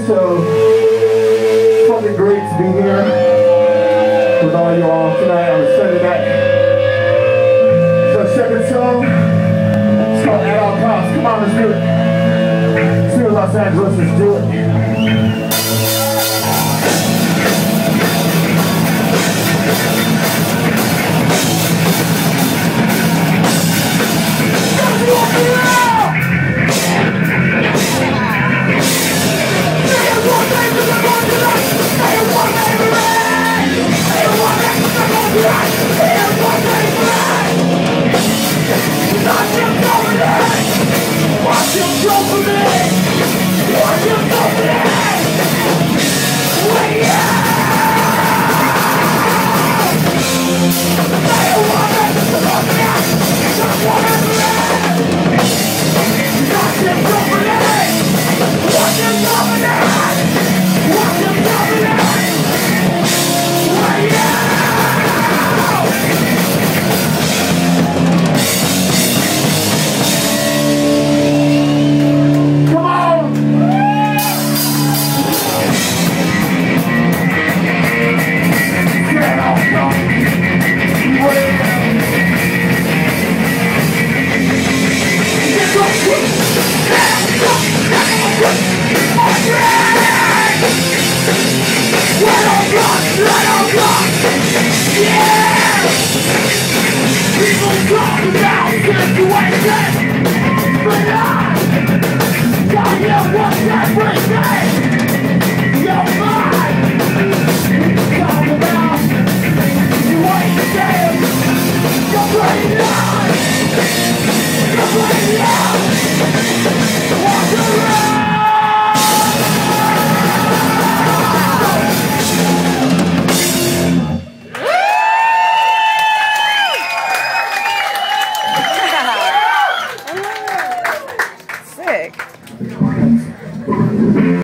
so it's fucking great to be here with all you all tonight on a Sunday night. So second song, it's called At All Costs. Come on, let's do it. Let's do it, Los Angeles, let's do it. People talk about situation, but I tell you what's everything.